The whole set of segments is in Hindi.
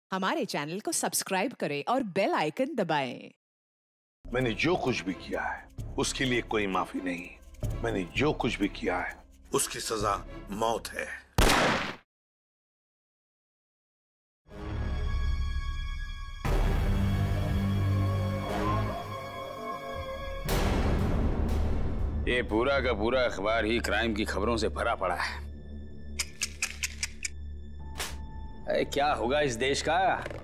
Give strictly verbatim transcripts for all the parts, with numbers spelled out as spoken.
हमारे चैनल को सब्सक्राइब करें और बेल आइकन दबाएं। मैंने जो कुछ भी किया है उसके लिए कोई माफी नहीं। मैंने जो कुछ भी किया है उसकी सजा मौत है। ये पूरा का पूरा अखबार ही क्राइम की खबरों से भरा पड़ा है। अरे क्या होगा इस देश का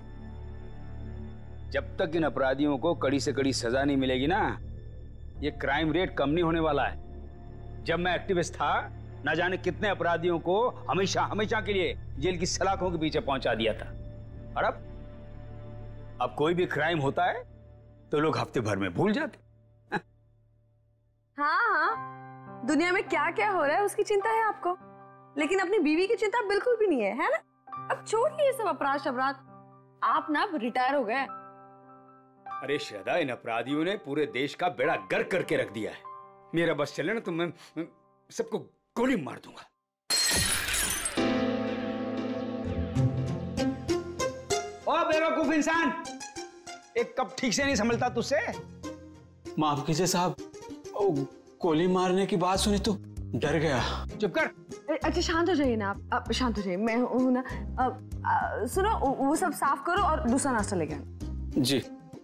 जब तक इन अपराधियों को कड़ी से कड़ी सजा नहीं मिलेगी ना। ये क्राइम रेट कम नहीं होने वाला है। जब मैं एक्टिविस्ट था ना जाने कितने अपराधियों को हमेशा हमेशा के लिए जेल की सलाखों के पीछे पहुंचा दिया था। और अब अब कोई भी क्राइम होता है तो लोग हफ्ते भर में भूल जाते। हाँ हाँ, दुनिया में क्या क्या हो रहा है उसकी चिंता है आपको, लेकिन अपनी बीवी की चिंता बिल्कुल भी नहीं है, है ना? अब छोड़िए ये सब अपराध शबराध, आप ना रिटायर हो गए। अरे श्रद्धा, इन अपराधियों ने पूरे देश का बेड़ा गर्क करके रख दिया है। मेरा बस चले ना तो मैं, मैं सबको गोली मार दूंगा। ओ बेवकूफ इंसान, एक कप ठीक से नहीं संभलता तुझसे? माफ कीजिए साहब, गोली मारने की बात सुनी तो डर गया। चुप कर। अच्छा शांत हो जाइए ना आप, आप शांत हो जाइए। मैं हूं ना। अब आ, सुनो, वो सब साफ करो और दूसरा नाश्ता लेके आना। जी।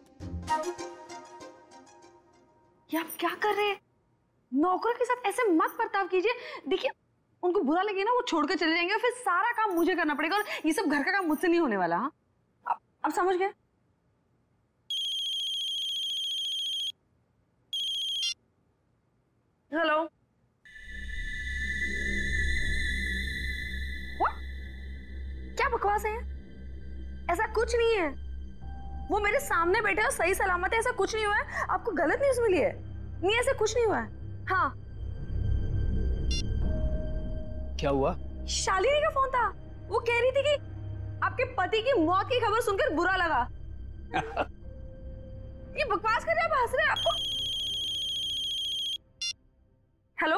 ये आप क्या कर रहे हैं? नौकर के साथ ऐसे मत बर्ताव कीजिए। देखिए उनको बुरा लगे ना, वो छोड़कर चले जाएंगे, फिर सारा काम मुझे करना पड़ेगा और ये सब घर का काम मुझसे नहीं होने वाला। हाँ, अब, अब समझ गए? हेलो, क्या बकवास है? ऐसा कुछ नहीं है, वो मेरे सामने बैठे और सही सलामत है, ऐसा कुछ नहीं हुआ है। आपको गलत न्यूज़ मिली है। नहीं, ऐसा कुछ नहीं हुआ है। हाँ, क्या हुआ? शालिनी का फोन था। वो कह रही थी कि आपके पति की मौत की खबर सुनकर बुरा लगा। ये बकवास कर रहे हैं, आप हंस रहे हैं। आपको हेलो,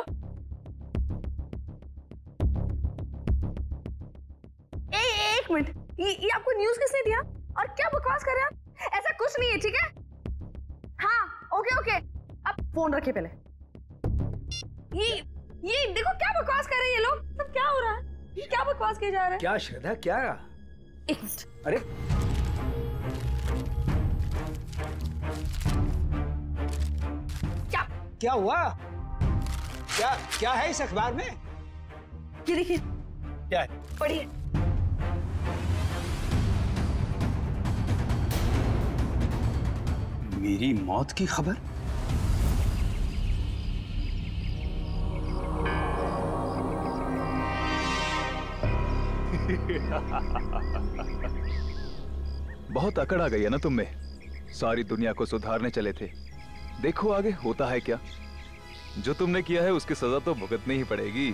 ए, एक मिनट, ये, ये आपको न्यूज़ किसने दिया और क्या बकवास कर रहे हैं आप? ऐसा कुछ नहीं है, ठीक है? हाँ, ओके ओके, आप फोन रखिए पहले। ये ये देखो क्या बकवास कर रहे हैं ये लोग। सब क्या हो रहा है? ये क्या बकवास किया जा रहा है? क्या श्रद्धा, क्या? एक मिनट। अरे क्या क्या हुआ? क्या क्या है इस अखबार में? ये देखिए, क्या है? पढ़िए। मेरी मौत की खबर? बहुत अकड़ आ गई है ना तुम में। सारी दुनिया को सुधारने चले थे, देखो आगे होता है क्या। जो तुमने किया है उसकी सजा तो भुगतनी ही पड़ेगी।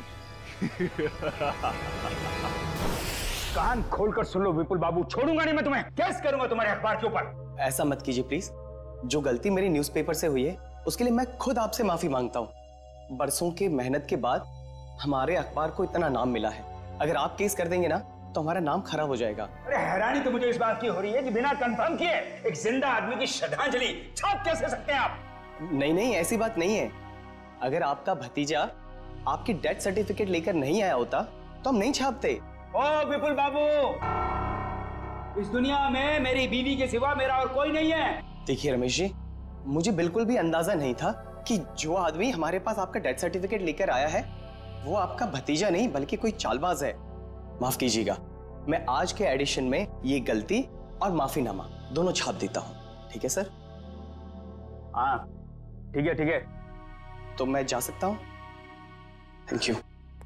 कान खोलकर सुन लो विपुल बाबू, छोड़ूंगा नहीं मैं तुम्हें। केस करूंगा तुम्हारे अखबार के ऊपर। ऐसा मत कीजिए प्लीज। जो गलती मेरी न्यूज़पेपर से हुई है उसके लिए मैं खुद आपसे माफी मांगता हूँ। बरसों की मेहनत के बाद हमारे अखबार को इतना नाम मिला है। अगर आप केस कर देंगे ना तो हमारा नाम खराब हो जाएगा। अरे हैरानी तो मुझे इस बात की हो रही है कि बिना कंफर्म किए एक जिंदा आदमी की श्रद्धांजलि छाप कैसे सकते हैं आप? नहीं नहीं, ऐसी बात नहीं है। अगर आपका भतीजा आपकी डेथ सर्टिफिकेट लेकर नहीं आया होता तो हम नहीं छापते। ओ विपुल बाबू, इस दुनिया में मेरी बीवी के सिवा मेरा और कोई नहीं है। देखिए रमेश जी, मुझे बिल्कुल भी अंदाजा नहीं था कि जो आदमी हमारे पास आपका डेथ सर्टिफिकेट लेकर आया है वो आपका भतीजा नहीं बल्कि कोई चालबाज है। माफ कीजिएगा, मैं आज के एडिशन में ये गलती और माफीनामा दोनों छाप देता हूँ। ठीक है सर? हाँ ठीक है ठीक है। तो मैं जा सकता हूँ? Thank you.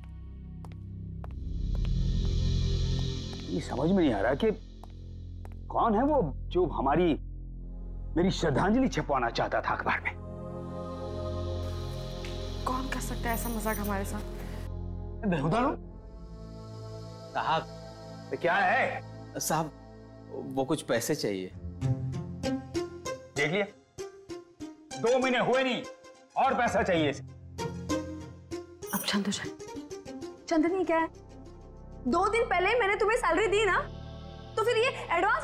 ये समझ में नहीं आ रहा कि कौन है वो जो हमारी मेरी श्रद्धांजलि छपवाना चाहता था अखबार में। कौन कर सकता है ऐसा मजाक हमारे साथ? साहब तो क्या है? साहब वो कुछ पैसे चाहिए। देख लिया, दो महीने हुए नहीं और पैसा चाहिए इसे। अब शांत हो जाए। चंदनी क्या है, दो दिन पहले मैंने तुम्हें सैलरी दी ना, तो फिर ये एडवांस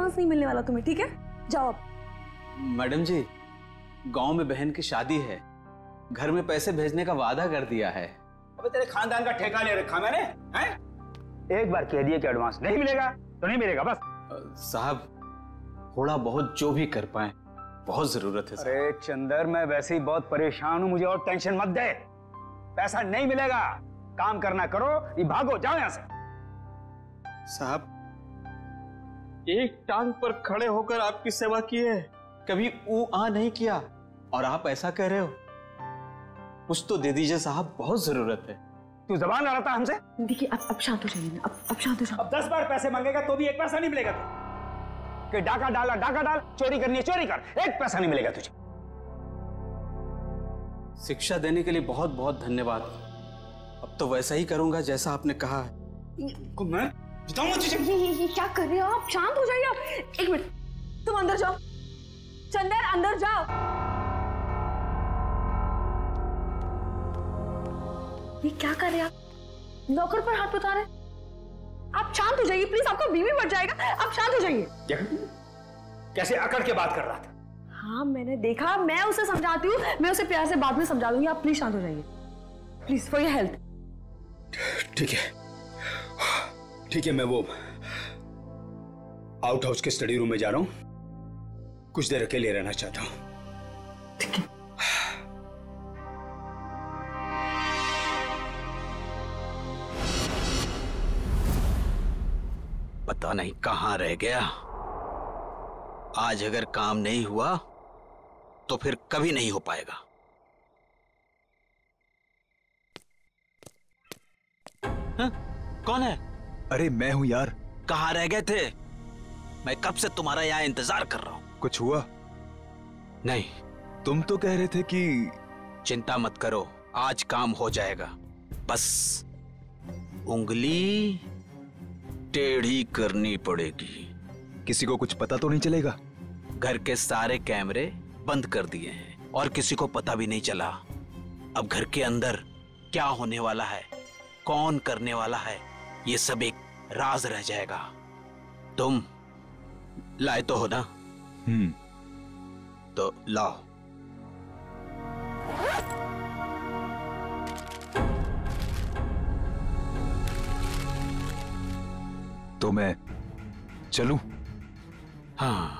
एडवांस नहीं मिलने वाला तुम्हें, ठीक है? जाओ अब। मैडम जी, गांव में बहन की शादी है, घर में पैसे भेजने का वादा कर दिया है। अबे तेरे खानदान का ठेका ले रखा मैंने, हैं? एक बार कह दिया कि एडवांस नहीं मिलेगा तो नहीं मिलेगा बस। साहब थोड़ा बहुत जो भी कर पाए, बहुत जरूरत है। अरे चंदर, मैं वैसे ही बहुत परेशान हूं, मुझे और टेंशन मत दे। पैसा नहीं मिलेगा, काम करना करो, ये भागो, जाओ यहां से। साहब एक टांग पर खड़े होकर आपकी सेवा की है, कभी ऊ आ नहीं किया, और आप ऐसा कह रहे हो? कुछ तो दे दीजिए साहब, बहुत जरूरत है। तू जबान लड़ाता हमसे? देखिए अब अब शांत हो जाइए ना, अब अब शांत हो जाओ। अब दस बार पैसे मांगेगा तो भी एक पैसा नहीं मिलेगा तुझे। कि डाका डाला डाका डाल, चोरी करनी है चोरी कर, एक पैसा नहीं मिलेगा तुझे। शिक्षा देने के लिए बहुत बहुत धन्यवाद। अब तो वैसा ही करूंगा जैसा आपने कहा है। मैं बताऊंगा तुझे। ये, ये, ये क्या कर रहे हो आप? शांत हो जाइए आप। एक मिनट, तुम अंदर जाओ। चंदर अंदर जाओ। ये क्या कर रहे हैं आप? नौकर पर हाथ उठा रहे? आप शांत हो जाइए प्लीज, आपका बीवी बढ़ जाएगा। आप शांत हो जाइए। कैसे अकड़ के बात कर रहा था? हाँ मैंने देखा, मैं उसे समझाती हूँ, मैं उसे प्यार से बाद में समझा दूंगी। आप प्लीज शांत हो जाइए, प्लीज फॉर योर हेल्थ। ठीक है ठीक है, मैं वो आउट हाउस के स्टडी रूम में जा रहा हूं, कुछ देर अकेले रहना चाहता हूं। ठीक है। पता नहीं कहां रह गया। आज अगर काम नहीं हुआ तो फिर कभी नहीं हो पाएगा। हा? कौन है? अरे मैं हूं यार। कहां रह गए थे? मैं कब से तुम्हारा यहाँ इंतजार कर रहा हूं। कुछ हुआ? नहीं। तुम तो कह रहे थे कि चिंता मत करो, आज काम हो जाएगा। बस उंगली टेढ़ी करनी पड़ेगी। किसी को कुछ पता तो नहीं चलेगा? घर के सारे कैमरे बंद कर दिए हैं और किसी को पता भी नहीं चला। अब घर के अंदर क्या होने वाला है, कौन करने वाला है, ये सब एक राज रह जाएगा। तुम लाए तो हो ना? हम्म। तो लाओ। तो मैं चलूं? हाँ।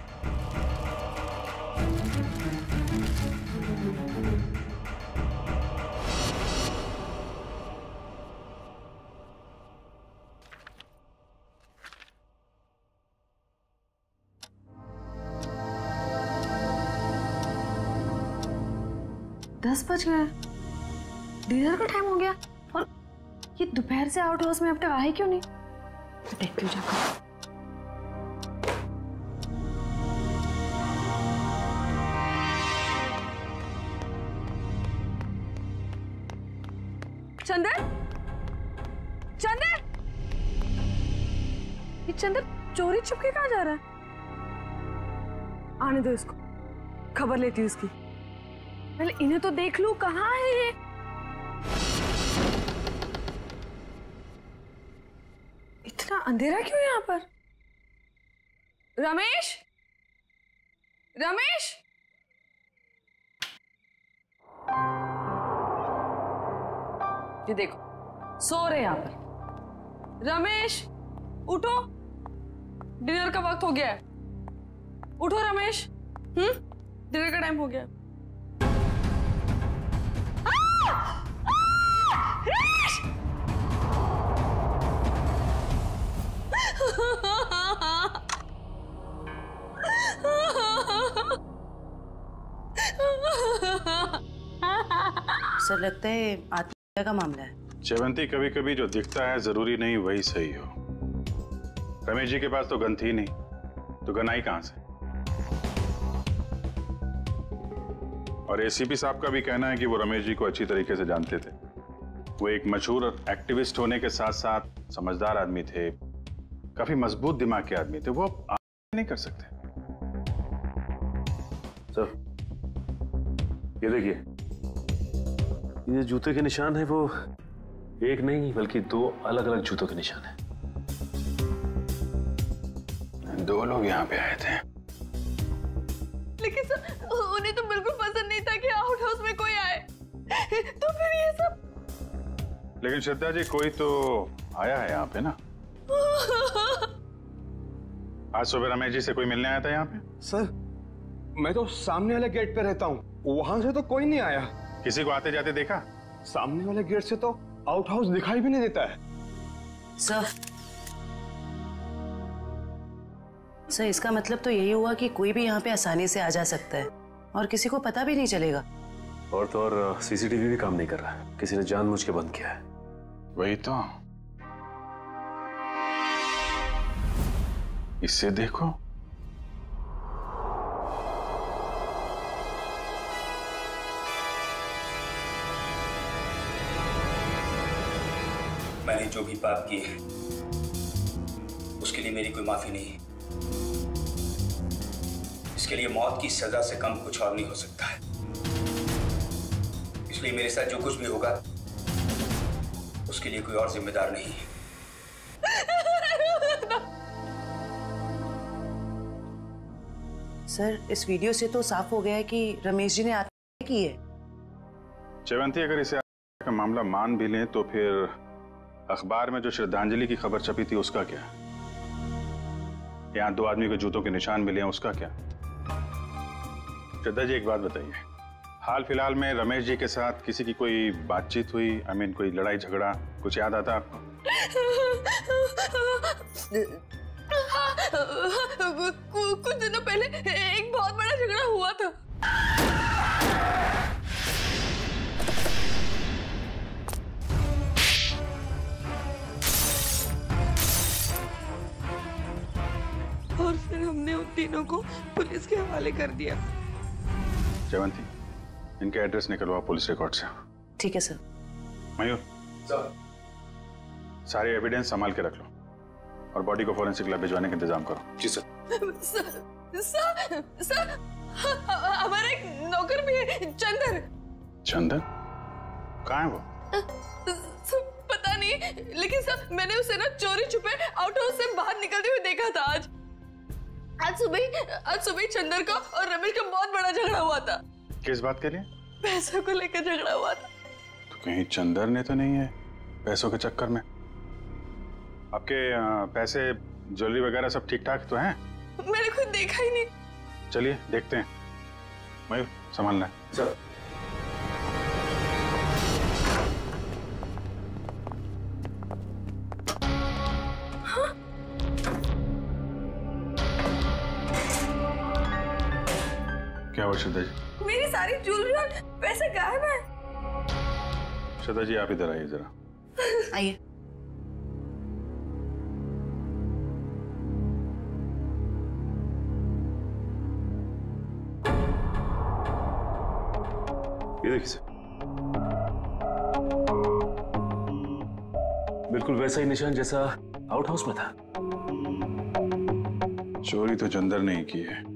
दस बज गए, डिनर का टाइम हो गया, और ये दोपहर से आउट हाउस में अब तक आए क्यों नहीं? देखती हूँ जाकर। चंदर, चंदर, ये चंदर चोरी छुपके कहाँ जा रहा है? आने दो इसको, खबर लेती हूँ इसकी। पहले इन्हें तो देख लूं, कहाँ है ये? इतना अंधेरा क्यों यहाँ पर? रमेश, रमेश, ये देखो सो रहे यहाँ पर। रमेश उठो, डिनर का वक्त हो गया है। उठो रमेश, हम्म डिनर का टाइम हो गया। सर लगता है आत्महत्या का मामला है। जयवंती, कभी कभी जो दिखता है जरूरी नहीं वही सही हो। रमेश जी के पास तो गन थी नहीं, तो गन आई कहां से? और एसीपी साहब का भी कहना है कि वो रमेश जी को अच्छी तरीके से जानते थे। वो एक मशहूर एक्टिविस्ट होने के साथ साथ समझदार आदमी थे, काफी मजबूत दिमाग के आदमी थे। वो आप नहीं कर सकते। सर ये देखिए, ये जूते के निशान है वो एक नहीं बल्कि दो अलग अलग जूतों के निशान है। दो लोग यहाँ पे आए थे। लेकिन सर उन्हें तो बिल्कुल पसंद नहीं था कि आउट हाउस में कोई आए, तो फिर ये सब। लेकिन श्रद्धा जी कोई तो आया है यहाँ पे ना। आज सुबह रमेश जी से कोई मिलने आया था यहाँ पे? सर मैं तो सामने वाले गेट पे रहता हूँ, वहां से तो कोई नहीं आया। किसी को आते जाते देखा? सामने वाले गेट से तो आउट हाउस दिखाई भी नहीं देता है। सर सर इसका मतलब तो यही हुआ कि कोई भी यहाँ पे आसानी से आ जा सकता है और किसी को पता भी नहीं चलेगा। और तो और सीसीटीवी भी काम नहीं कर रहा है, किसी ने जानबूझ के बंद किया है। वही तो, इससे देखो। मैंने जो भी पाप किए हैं उसके लिए मेरी कोई माफी नहीं। इसके लिए मौत की सजा से कम कुछ और नहीं हो सकता है। इसलिए मेरे साथ जो कुछ भी होगा उसके लिए कोई और जिम्मेदार नहीं है। सर इस वीडियो से तो साफ हो गया है कि रमेश जी ने आत्महत्या की है। जयवंती अगर इसे का मामला मान भी लें तो फिर अखबार में जो श्रद्धांजलि की खबर छपी थी उसका क्या? यहाँ दो आदमी के जूतों के निशान मिले हैं, उसका क्या? श्रद्धा जी एक बात बताइए, हाल फिलहाल में रमेश जी के साथ किसी की कोई बातचीत हुई? आई मीन कोई लड़ाई झगड़ा कुछ याद आता आपको? कुछ दिनों पहले एक बहुत बड़ा झगड़ा हुआ था। और फिर हमने उन तीनों को पुलिस के हवाले कर दिया। जयवंती इनके एड्रेस निकलवा पुलिस रिकॉर्ड से। ठीक है सर। मयूर सर सारे एविडेंस संभाल के रख लो और बॉडी को फोरेंसिक लैब भिजवाने का इंतजाम करो। जी सर। सर सर सर हमारा एक नौकर भी है, चंदन। चंदन कहाँ है वो? सर पता नहीं, लेकिन सर मैंने उसे ना चोरी छुपे आउट हाउस से बाहर निकलते हुए देखा था। आज आज सुबह आज सुबह चंदन का और रमेश का बहुत बड़ा झगड़ा हुआ था। किस बात के लिए? पैसों को लेकर झगड़ा हुआ था। तो कहीं चंदर ने तो नहीं है पैसों के चक्कर में? आपके पैसे ज्वेलरी वगैरह सब ठीक ठाक तो हैं? मैंने खुद देखा ही नहीं। चलिए देखते हैं। मयूर संभालना है। सर क्या हुआ श्रद्धा जी? मेरी सारी ज्वेलरी और पैसे गायब हैं। श्रद्धा जी आप इधर आइए जरा। आइए। ये देखिए सर, बिल्कुल वैसा ही निशान जैसा आउट हाउस में था। चोरी तो चंदर ने ही की है।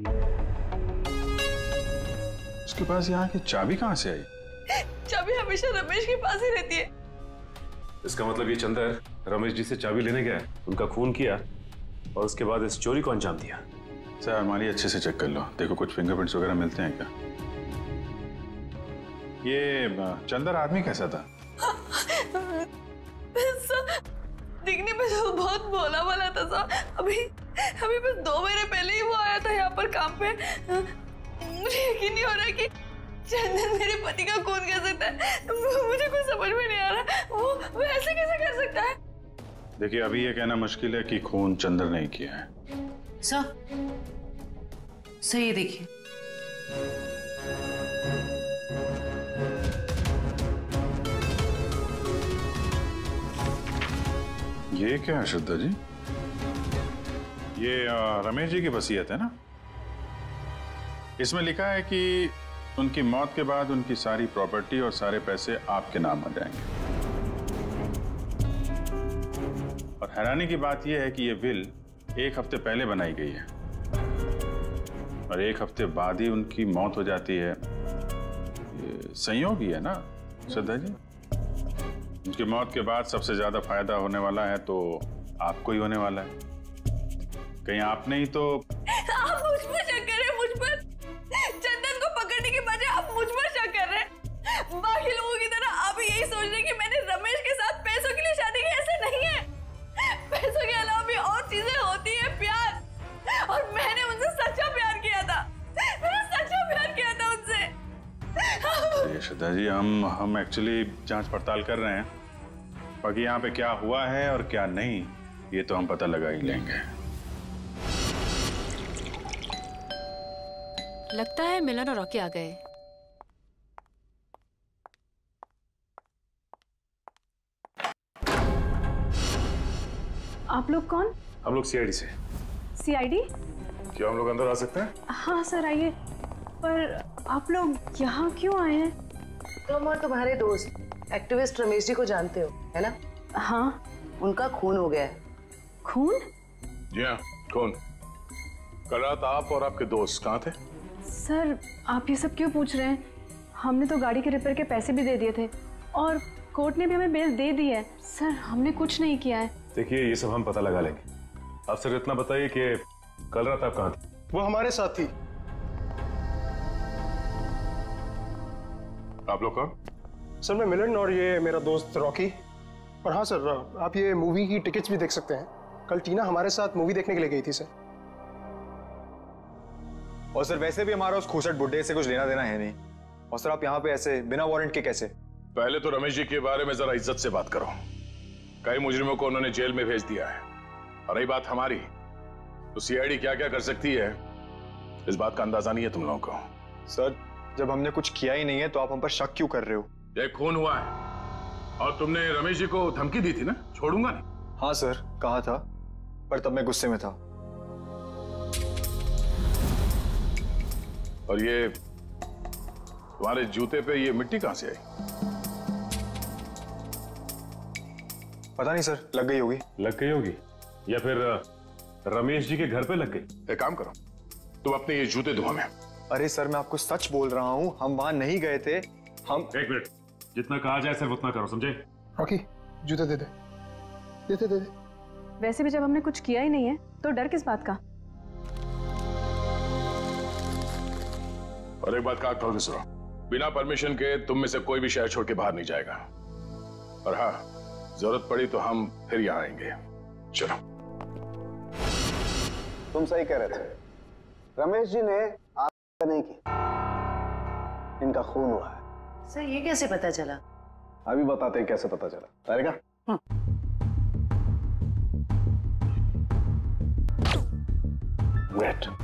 उसके पास यहाँ की चाबी कहाँ से आई? चाबी हमेशा रमेश के पास ही रहती है। इसका मतलब ये चंदर रमेश जी से चाबी लेने गया, उनका खून किया और उसके बाद इस चोरी को अंजाम दिया। सर अलमारी अच्छे से चेक कर लो, देखो कुछ फिंगरप्रिंट्स वगैरह मिलते हैं क्या? ये चंदर आदमी कैसा था? दिखने में तो बहुत भोला भाला था सर। अभी अभी बस दो महीने पहले ही वो आया था यहाँ पर काम पे। मुझे यकीन नहीं हो रहा कि चंदन मेरे पति का खून कर सकता है। मुझे कुछ समझ में नहीं आ रहा, वो वो ऐसे कैसे कर सकता है? देखिए अभी ये कहना मुश्किल है कि खून चंदर ने किया है। सर सर ये देखिए। ये क्या है श्रद्धा जी? ये आ, रमेश जी की वसीयत है ना? इसमें लिखा है कि उनकी मौत के बाद उनकी सारी प्रॉपर्टी और सारे पैसे आपके नाम हो जाएंगे। और हैरानी की बात यह है कि यह विल एक हफ्ते पहले बनाई गई है और एक हफ्ते बाद ही उनकी मौत हो जाती है। ये संयोग ही है ना श्रद्धा जी? उनकी मौत के बाद सबसे ज्यादा फायदा होने वाला है तो आपको ही होने वाला है। कहीं आपने ही तो। आप मुझ पर शक कर रहे हैं, मुझ पर। चंदन को पकड़ने के बजाय आप मुझ पर शक कर रहे हैं। बाकी लोगों की तरह आप यही सोच रहे हैं कि मैंने रमेश के साथ पैसों के लिए शादी की। ऐसे नहीं है। पैसों के अलावा भी और चीजें होती है, प्यार। और मैंने उनसे सच्चा प्यार किया था। मैंने सच्चा प्यार किया था उनसे। यशोदा जी, हम हम एक्चुअली जांच पड़ताल कर रहे हैं। बाकी यहाँ पे क्या हुआ है और क्या नहीं, ये तो हम पता लगा ही लेंगे। लगता है मिलन और रॉकी आ गए। आप लोग कौन? हम लोग सीआईडी से। सीआईडी? क्या हम लोग अंदर आ सकते हैं? हाँ सर, आइए। पर आप लोग यहाँ क्यों आए हैं? तुम और तुम्हारे दोस्त एक्टिविस्ट रमेश जी को जानते हो, है ना? हाँ। उनका खून हो गया है। खून? जी हाँ, खून। कल रात आप और आपके दोस्त कहाँ थे? सर, आप ये सब क्यों पूछ रहे हैं? हमने तो गाड़ी के रिपेयर के पैसे भी दे दिए थे और कोर्ट ने भी हमें बेल दे दी है। सर, हमने कुछ नहीं किया है। देखिए, ये सब हम पता लगा लेंगे। आप सिर्फ इतना बताइए कि कल रात आप कहाँ थे? वो हमारे साथ थी। आप लोग कौन? सर, मैं मिलन और ये मेरा दोस्त रॉकी। और हाँ सर, आप ये मूवी की टिकट्स भी देख सकते हैं। कल टीना हमारे साथ मूवी देखने के लिए गई थी सर। और सर वैसे भी हमारा उस खूसट बुड्ढे से कुछ लेना देना है नहीं। और सर आप यहाँ पे ऐसे बिना वारंट के कैसे? पहले तो रमेश जी के बारे में जरा इज्जत से बात करो। कई मुजरिमों को उन्होंने जेल में भेज दिया है। और रही बात हमारी, तो सीआईडी क्या क्या कर सकती है, इस बात का अंदाजा नहीं है तुम लोगों को। सर, जब हमने कुछ किया ही नहीं है तो आप हम पर शक क्यों कर रहे हो? ये खून हुआ है और तुमने रमेश जी को धमकी दी थी ना, छोड़ूंगा नहीं। हाँ सर, कहा था, पर तब मैं गुस्से में था। और ये तुम्हारे जूते पे ये मिट्टी कहां से आई? पता नहीं सर, लग गई होगी। लग गई होगी या फिर रमेश जी के घर पे लग गई। एक काम करो, तुम अपने ये जूते धो हमें। अरे सर, मैं आपको सच बोल रहा हूं, हम वहां नहीं गए थे। हम एक मिनट, जितना कहा जाए सिर्फ उतना करो, समझे? रॉकी, जूते दे दे। दे दे दे दे। वैसे भी जब हमने कुछ किया ही नहीं है तो डर किस बात का? और एक बात कान खोल के सुनो, बिना परमिशन के तुम में से कोई भी शहर छोड़ के बाहर नहीं जाएगा। और हाँ, जरूरत पड़ी तो हम फिर यहाँ आएंगे। चलो। तुम सही कह रहे थे, रमेश जी ने आपका नहीं की, इनका खून हुआ है। सर, ये कैसे पता चला? अभी बताते हैं कैसे पता चला। तारिका, वेट।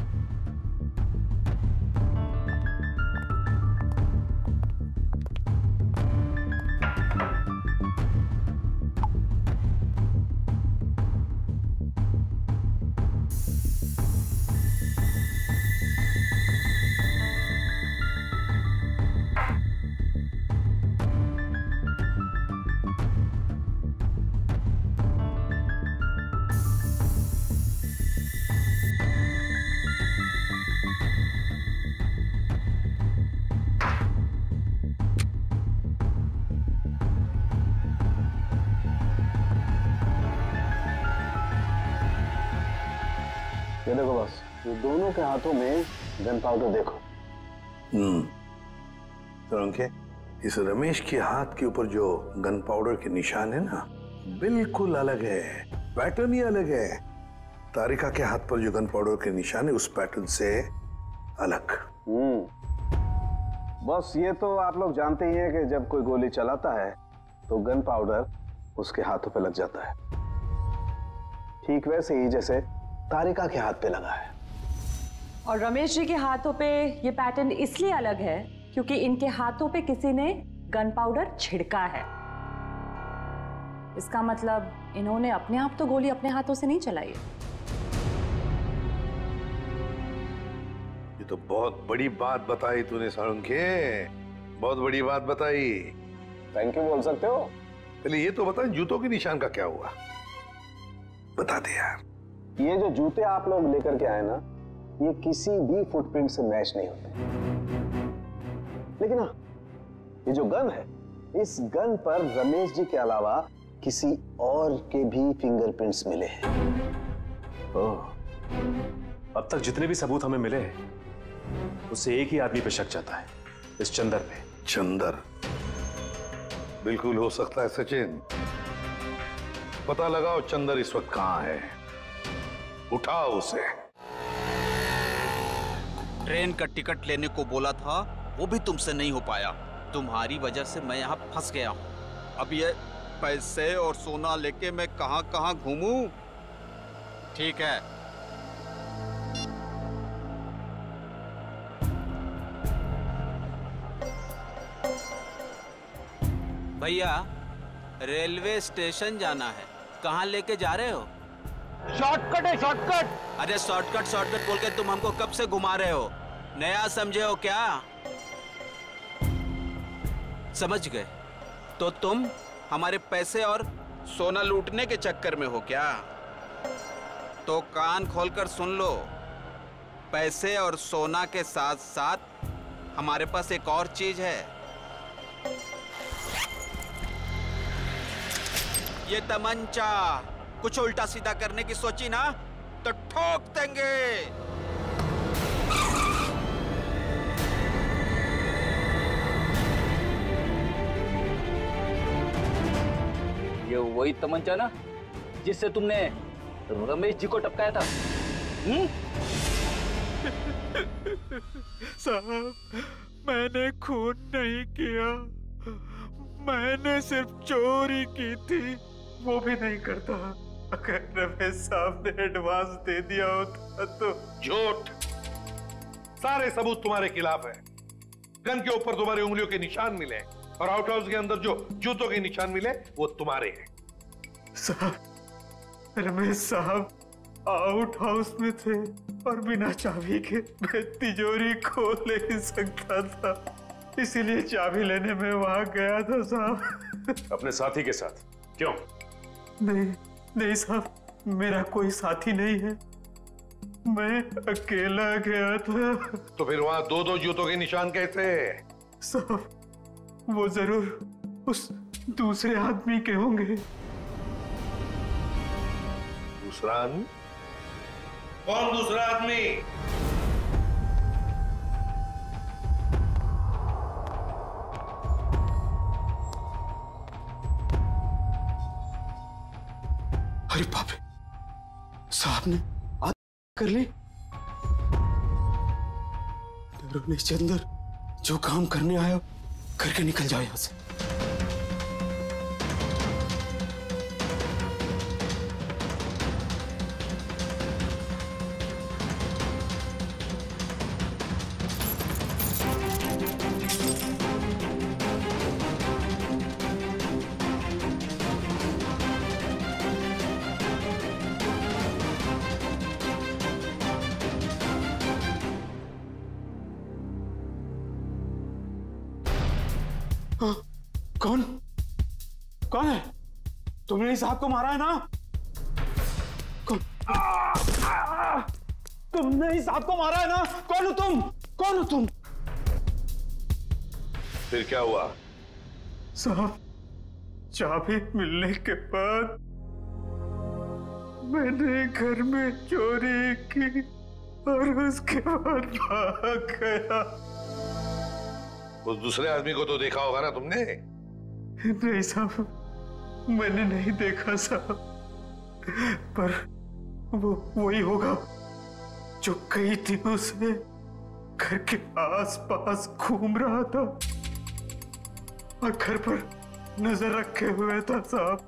ये देखो बस, ये दोनों के हाथों में गन पाउडर देखो। हम्म तो इस रमेश के हाथ के ऊपर जो गन पाउडर के निशान है ना, बिल्कुल अलग है, पैटर्न ही अलग है। तारिका के हाथ पर जो गन पाउडर के निशान है उस पैटर्न से अलग। हम्म बस ये तो आप लोग जानते ही हैं कि जब कोई गोली चलाता है तो गन पाउडर उसके हाथों पे लग जाता है। ठीक वैसे ही जैसे तारिका के हाथ पे लगा है। और रमेश जी के हाथों पे ये पैटर्न इसलिए अलग है क्योंकि इनके हाथों पे किसी ने गन पाउडर छिड़का है। इसका मतलब इन्होंने अपने आप तो गोली अपने हाथों से नहीं चलाई। ये तो बहुत बड़ी बात बताई तूने साळुंखे, बहुत बड़ी बात बताई। थैंक यू बोल सकते हो। पहले ये तो बता, जूतों के निशान का क्या हुआ, बता दे यार। ये जो जूते आप लोग लेकर के आए ना, ये किसी भी फुटप्रिंट से मैच नहीं होते। लेकिन हाँ, ये जो गन है, इस गन पर रमेश जी के अलावा किसी और के भी फिंगरप्रिंट्स मिले हैं। ओह, अब तक जितने भी सबूत हमें मिले हैं उससे एक ही आदमी पे शक जाता है, इस चंदर पे। चंदर? बिल्कुल हो सकता है सचिन। पता लगाओ चंदर इस वक्त कहां है, उठाओ उसे। ट्रेन का टिकट लेने को बोला था, वो भी तुमसे नहीं हो पाया। तुम्हारी वजह से मैं यहाँ फंस गया हूँ। अब ये पैसे और सोना लेके मैं कहाँ कहाँ घूमूं? ठीक है, भैया रेलवे स्टेशन जाना है, कहाँ लेके जा रहे हो? शॉर्टकट है, शॉर्टकट। अरे शॉर्टकट शॉर्टकट बोल के तुम हमको कब से घुमा रहे हो? नया समझे हो क्या? समझ गए? तो तुम हमारे पैसे और सोना लूटने के चक्कर में हो क्या? तो कान खोलकर सुन लो, पैसे और सोना के साथ साथ हमारे पास एक और चीज है। ये तमंचा। कुछ उल्टा सीधा करने की सोची ना तो ठोक देंगे। ये वही तमंचा ना जिससे तुमने रमेश जी को टपकाया था? हम्म? साहब, मैंने खून नहीं किया, मैंने सिर्फ चोरी की थी। वो भी नहीं करता अगर रमेश साहब ने एडवांस दे दिया होता तो। झूठ। सारे सबूत तुम्हारे खिलाफ है। गन के ऊपर तुम्हारी उंगलियों के निशान मिले और आउट हाउस के अंदर जो जूतों के निशान मिले वो तुम्हारे हैं। साहब, रमेश साहब आउट हाउस में थे और बिना चाबी के मैं तिजोरी खोल नहीं सकता था, इसीलिए चाबी लेने में वहां गया था साहब। अपने साथी के साथ? क्यों? नहीं नहीं साहब, मेरा कोई साथी नहीं है, मैं अकेला गया था। तो फिर वहां दो दो जूतों के निशान कैसे? साहब, वो जरूर उस दूसरे आदमी के होंगे। दूसरा आदमी? कौन दूसरा आदमी? अरे बाप रे, साहब ने आज कर ली। रमेश चंदर जो काम करने आया करके निकल जाओ यहां से। हाँ, कौन कौन है? तुमने इस साहब को मारा है ना? कौन? तुमने इस साहब को मारा है ना? कौन हो तुम? कौन हो तुम? फिर क्या हुआ? साहब, चाबी मिलने के बाद मैंने घर में चोरी की और उसके बाद भाग गया। उस दूसरे आदमी को तो देखा होगा ना तुमने? नहीं साहब, मैंने नहीं देखा साहब, पर वो वही होगा जो कई दिनों से घर के आस-पास घूम रहा था और घर पर नजर रखे हुए था साहब।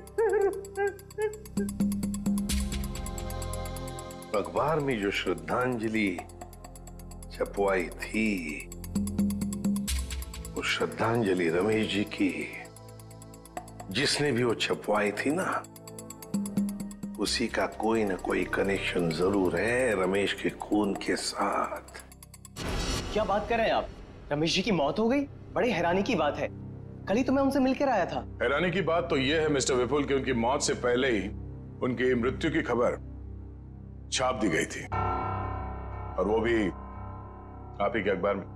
अखबार में जो श्रद्धांजलि छपवाई थी, वो श्रद्धांजलि रमेश जी की, जिसने भी वो छपवाई थी ना, उसी का कोई ना कोई कनेक्शन जरूर है रमेश के खून के साथ। क्या बात कर रहे हैं आप? रमेश जी की मौत हो गई? बड़ी हैरानी की बात है। कल ही तो मैं उनसे मिलकर आया था। हैरानी की बात तो यह है मिस्टर विपुल कि उनकी मौत से पहले ही उनकी मृत्यु की खबर छाप दी गई थी, और वो भी आप ही के अखबार में।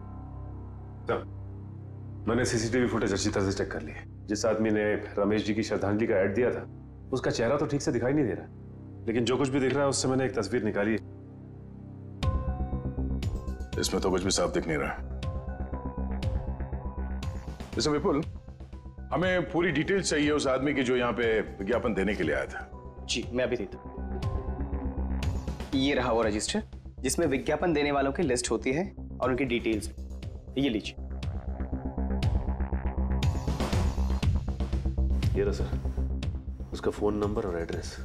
मैंने सीसीटीवी फुटेज अच्छी तरह से चेक कर ली है। जिस आदमी ने रमेश जी की श्रद्धांजलि का ऐड दिया था, उसका चेहरा तो ठीक से दिखाई नहीं दे रहा। लेकिन जो कुछ भी दिख रहा है उससे मैंने एक तस्वीर निकाली है। इसमें तो कुछ भी साफ दिख नहीं रहा। जैसे विपुल, हमें पूरी डिटेल चाहिए उस आदमी की जो यहाँ पे विज्ञापन देने के लिए आया था। जी मैं अभी देता हूँ। ये रहा वो रजिस्टर जिसमें विज्ञापन देने वालों की लिस्ट होती है और उनकी डिटेल्स। ये लीजिए। ये रहा सर, उसका फोन नंबर और address.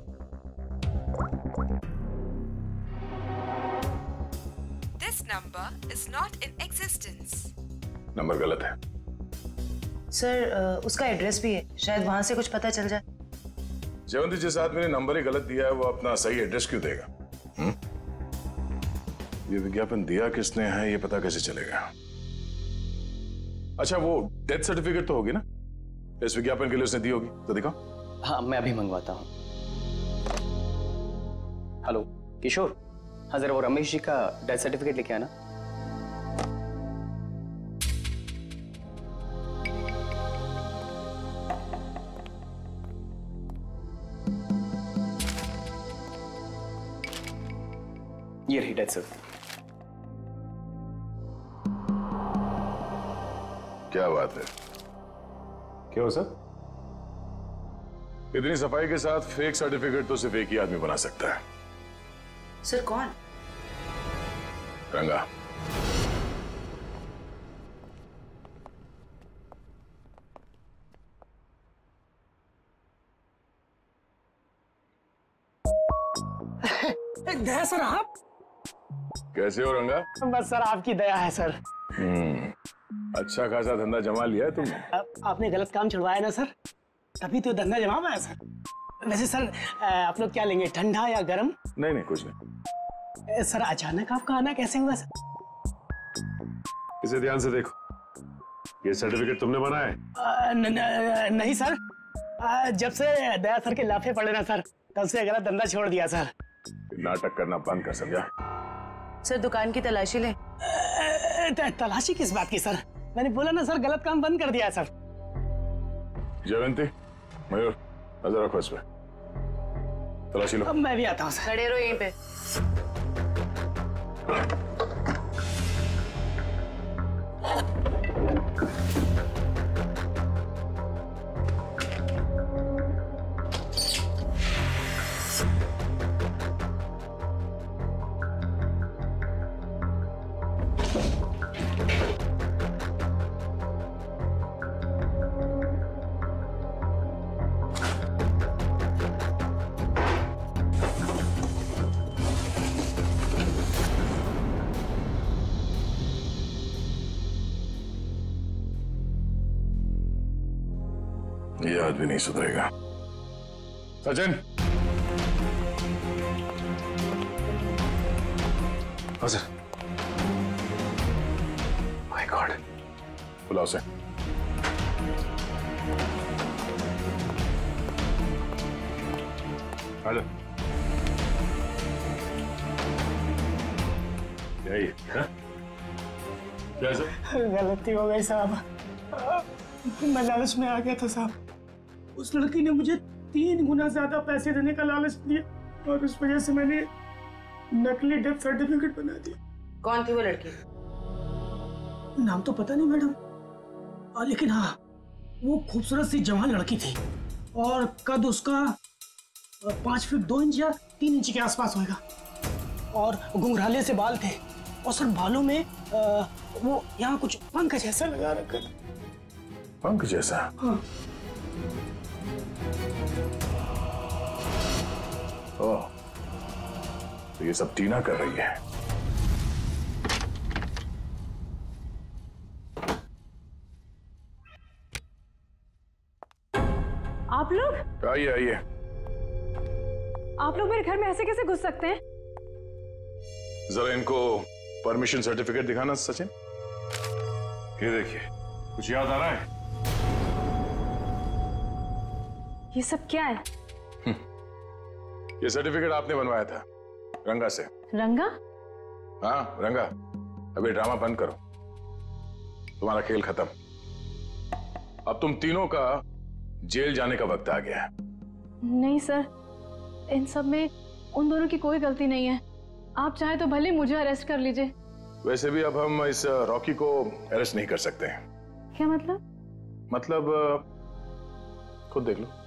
This number is not in existence. Number गलत है। सर उसका एड्रेस भी है, शायद वहां से कुछ पता चल जाए। जयवंती, जिस आदमी ने नंबर ही गलत दिया है वो अपना सही एड्रेस क्यों देगा? हुँ? ये विज्ञापन दिया किसने है ये पता कैसे चलेगा? अच्छा, वो डेथ सर्टिफिकेट तो होगी ना इस विज्ञापन के लिए उसने दी होगी, तो दिखाओ। हाँ मैं अभी मंगवाता हूँ। हेलो किशोर, हाँ जरा वो रमेश जी का डेथ सर्टिफिकेट लेके आना। ये रही डेथ सर्टिफिकेट। क्या बात है? क्या हो सर? इतनी सफाई के साथ फेक सर्टिफिकेट तो सिर्फ एक ही आदमी बना सकता है। सर कौन? रंगा। दया सर आप? कैसे हो रंगा? बस सर आपकी दया है सर। हम्म, अच्छा खासा धंधा जमा लिया है तुमने। आपने गलत काम छुड़वाया ना सर, तभी तो धंधा जमा पाया सर। वैसे सर आप लोग क्या लेंगे, ठंडा या गर्म? नहीं नहीं कुछ नहीं। सर अचानक आपका आना कैसे हुआ सर? इसे ध्यान से देखो, ये सर्टिफिकेट तुमने बनाया है? आ, न, न, नहीं सर, आ, जब से दया सर के लाफे पड़े ना सर, तब से गलत धंधा छोड़ दिया सर। नाटक करना बंद कर, समझा? सर दुकान की तलाशी ले। तलाशी किस बात की सर? मैंने बोला ना सर, गलत काम बंद कर दिया सर। जयवंती, मयूर, नजर रखो इस पे, तलाशी लो। अब मैं भी आता हूँ सर। खड़े रहो यहीं पे। ये आदमी नहीं सुधरेगा। सचिन, हाँ सर। माय गॉड, बुलाओ उसे। आजा। यही है? क्या सर? गलती हो गई साहब, मैं लालच में आ गया था साहब। उस लड़की ने मुझे तीन गुना ज्यादा पैसे देने का लालच दिया और उस वजह से मैंने नकली डेथ सर्टिफिकेट बना दिया। कौन थी वो लड़की? नाम तो पता नहीं मैडम, आ, लेकिन हाँ वो खूबसूरत सी जवान लड़की थी और कद उसका पांच फीट दो इंच या तीन इंच के आसपास होगा और घुंघराले से बाल थे और सर बालों में आ, वो यहाँ कुछ पंख जैसा लगा रखा था। पंख जैसा? हाँ। ओह, तो ये सब टीना कर रही है। आप लोग? आइए आइए। आप लोग मेरे घर में ऐसे कैसे घुस सकते हैं? जरा इनको परमिशन सर्टिफिकेट दिखाना सचिन। ये देखिए, कुछ याद आ रहा है? ये सब क्या है? ये सर्टिफिकेट आपने बनवाया था रंगा से। रंगा? हाँ रंगा, अभी ड्रामा बंद करो, तुम्हारा खेल खत्म। अब तुम तीनों का जेल जाने का वक्त आ गया है। नहीं सर, इन सब में उन दोनों की कोई गलती नहीं है। आप चाहे तो भले मुझे अरेस्ट कर लीजिए। वैसे भी अब हम इस रॉकी को अरेस्ट नहीं कर सकते हैं। क्या मतलब? मतलब खुद देख लो।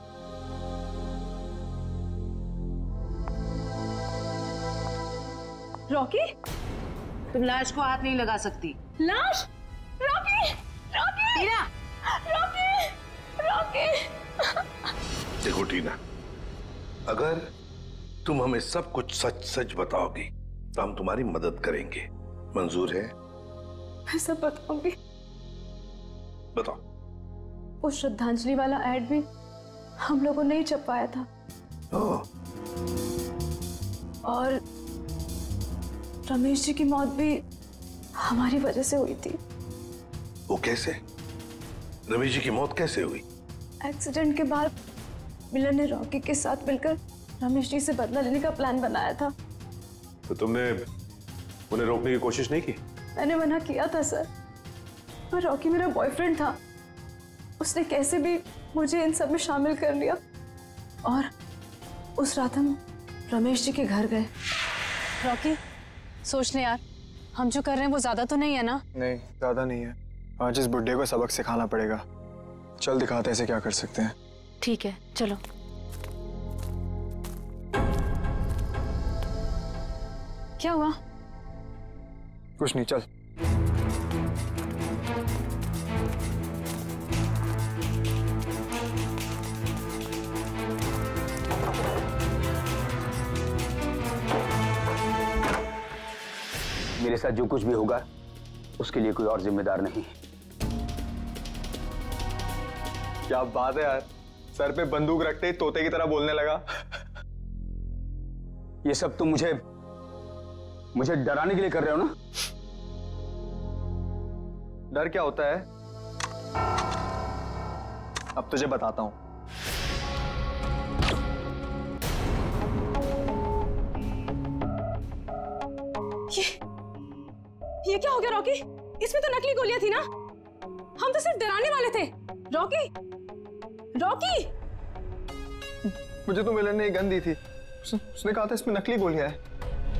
रॉकी, तुम लाश को हाथ नहीं लगा सकती। लाश? Rocky, Rocky, Tina, Rocky, Rocky. देखो टीना, अगर तुम हमें सब कुछ सच सच बताओगी तो हम तुम्हारी मदद करेंगे। मंजूर है? मैं सब बताऊंगी। बताओ। वो श्रद्धांजलि वाला एड भी हम लोगों ने ही छपवाया था। ओह। और रमेश जी की मौत भी हमारी वजह से हुई थी। वो कैसे? रमेश जी की मौत कैसे हुई? एक्सीडेंट के बाद मिलन ने रॉकी के साथ मिलकर रमेश जी से बदला लेने का प्लान बनाया था। तो तुमने उन्हें रोकने की कोशिश नहीं की? मैंने मना किया था सर, पर रॉकी मेरा बॉयफ्रेंड था। उसने कैसे भी मुझे इन सब में शामिल कर लिया और उस रात हम रमेश जी के घर गए। रॉकी, सोच ले यार, हम जो कर रहे हैं वो ज्यादा तो नहीं है ना? नहीं, ज्यादा नहीं है। आज इस बुड्ढे को सबक सिखाना पड़ेगा। चल दिखाते हैं इसे क्या कर सकते हैं। ठीक है, चलो। क्या हुआ? कुछ नहीं, चल। मेरे साथ जो कुछ भी होगा उसके लिए कोई और जिम्मेदार नहीं। क्या बात है यार, सर पे बंदूक रखते ही तोते की तरह बोलने लगा। ये सब तुम मुझे मुझे डराने के लिए कर रहे हो ना? डर क्या होता है? अब तुझे बताता हूं। ये ये क्या हो गया रॉकी? इसमें तो नकली गोलियां थी ना? हम तो सिर्फ डराने वाले थे। Rocky, Rocky! मुझे तो मिलन ने एक गन दी थी। उस, उसने कहा था इसमें नकली गोलियां हैं।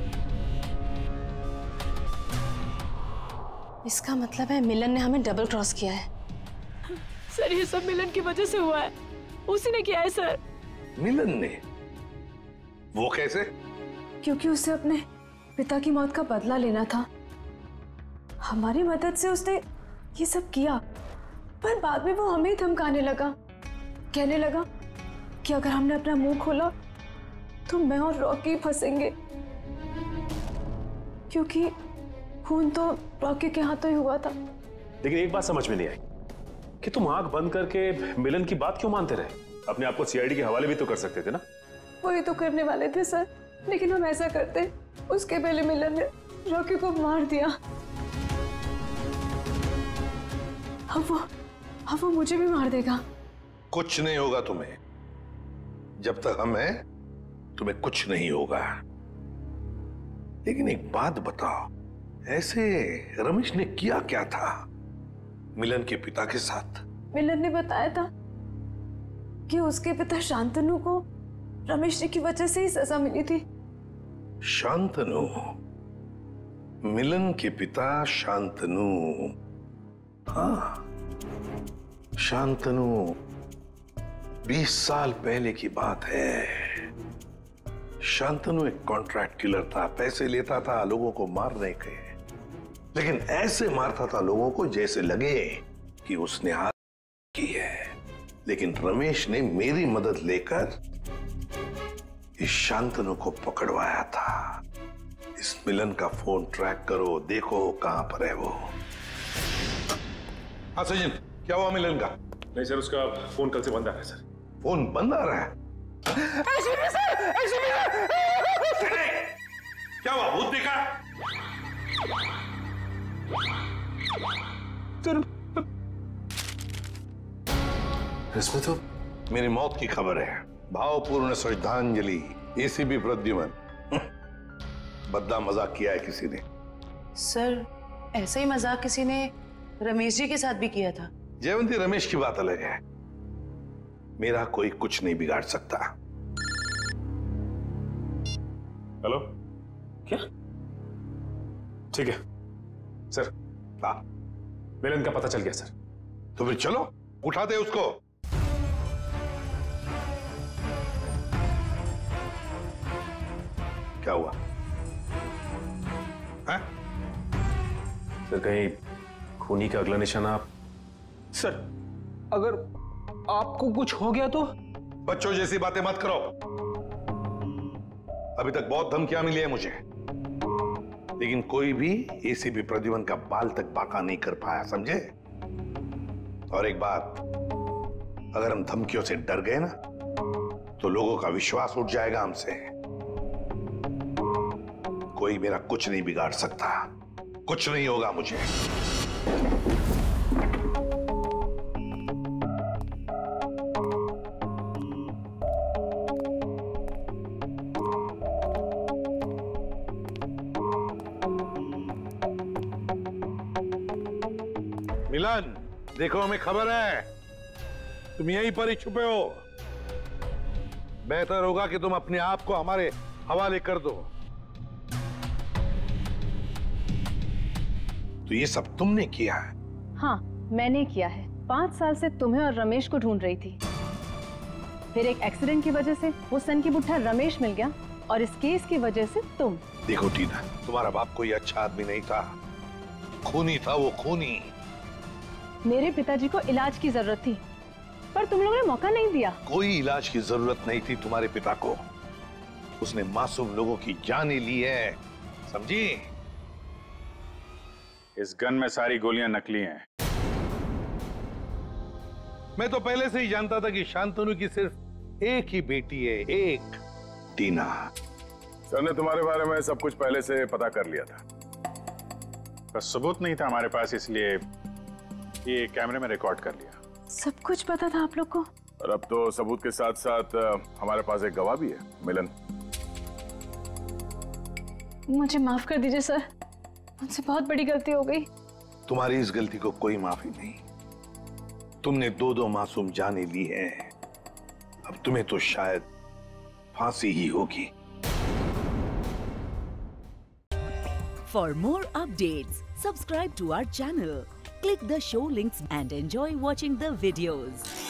इसका मतलब है मिलन ने हमें डबल क्रॉस किया है। सर, ये सब मिलन की वजह से हुआ है। उसी ने किया है सर। मिलन ने? वो कैसे? क्योंकि उसे अपने पिता की मौत का बदला लेना था। हमारी मदद से उसने ये सब किया, पर बाद में वो हमें ही धमकाने लगा। कहने लगा कि अगर हमने अपना मुंह खोला तो मैं और रॉकी फंसेंगे, क्योंकि खून तो रॉकी के हाथों ही हुआ था। लेकिन एक बात समझ में नहीं आई कि तुम आंख बंद करके मिलन की बात क्यों मानते रहे? अपने आप को सीआईडी के हवाले भी तो कर सकते थे ना? वही तो करने वाले थे सर, लेकिन हम ऐसा करते उसके पहले मिलन ने रॉकी को मार दिया। अब वो अब वो मुझे भी मार देगा। कुछ नहीं होगा तुम्हें। जब तक हम हैं तुम्हें कुछ नहीं होगा। लेकिन एक बात बताओ, ऐसे रमेश ने किया क्या था मिलन के पिता के साथ? मिलन ने बताया था कि उसके पिता शांतनु को रमेश जी की वजह से ही सजा मिली थी। शांतनु? मिलन के पिता शांतनु? हाँ, शांतनु बीस साल पहले की बात है। शांतनु एक कॉन्ट्रैक्ट किलर था, पैसे लेता था लोगों को मारने के, लेकिन ऐसे मारता था लोगों को जैसे लगे कि उसने हाथ की है। लेकिन रमेश ने मेरी मदद लेकर इस शांतनु को पकड़वाया था। इस मिलन का फोन ट्रैक करो, देखो कहां पर है वो। हाँ सचिन, क्या हुआ मिलन का? नहीं सर, उसका फोन कल से बंद आ रहा है सर। फोन बंद आ रहा है? क्या हुआ? भूत देखा? इसमें तो मेरी मौत की खबर है। भावपूर्ण श्रद्धांजलि, एसीपी प्रद्युमन। बद्दा मजाक किया है किसी ने। सर, ऐसा ही मजाक किसी ने रमेश जी के साथ भी किया था। जयवंती, रमेश की बात अलग है। मेरा कोई कुछ नहीं बिगाड़ सकता। हेलो, क्या? ठीक है सर। हाँ, मिलन का पता चल गया सर। तो फिर चलो उठा दे उसको। क्या हुआ? है? सर कहीं खूनी का अगला निशाना आप? सर अगर आपको कुछ हो गया तो? बच्चों जैसी बातें मत करो। अभी तक बहुत धमकियां मिली है मुझे, लेकिन कोई भी एसीपी प्रद्युमन का बाल तक बाका नहीं कर पाया, समझे? और एक बात, अगर हम धमकियों से डर गए ना तो लोगों का विश्वास उठ जाएगा हमसे। कोई मेरा कुछ नहीं बिगाड़ सकता, कुछ नहीं होगा मुझे। मिलन, देखो हमें खबर है तुम यहीं पर ही छुपे हो। बेहतर होगा कि तुम अपने आप को हमारे हवाले कर दो। तो ये सब तुमने किया है? हाँ, मैंने किया है। पांच साल से तुम्हें और रमेश को ढूंढ रही थी। फिर एक एक्सीडेंट की वजह से वो सन की बुट्ठा रमेश मिल गया, और इस केस की वजह से तुम। देखो टीना, तुम्हारा बाप कोई अच्छा आदमी नहीं था, खूनी था वो, खूनी। मेरे पिताजी को इलाज की जरूरत थी, पर तुम लोगों ने मौका नहीं दिया। कोई इलाज की जरूरत नहीं थी तुम्हारे पिता को। उसने मासूम लोगों की जानें ली है, समझी? इस गन में सारी गोलियां नकली हैं। मैं तो पहले से ही जानता था कि शांतनु की सिर्फ एक ही बेटी है, एक, टीना। सर ने तुम्हारे बारे में सब कुछ पहले से पता कर लिया था, पर सबूत नहीं था हमारे पास, इसलिए ये कैमरे में रिकॉर्ड कर लिया। सब कुछ पता था आप लोग को? और अब तो सबूत के साथ साथ हमारे पास एक गवाह भी है, मिलन। मुझे माफ कर दीजिए सर, मुझसे बहुत बड़ी गलती हो गई। तुम्हारी इस गलती को कोई माफी नहीं। तुमने दो दो मासूम जाने ली है, अब तुम्हें तो शायद फांसी ही होगी। For more updates, subscribe to our channel, click the show links and enjoy watching the videos.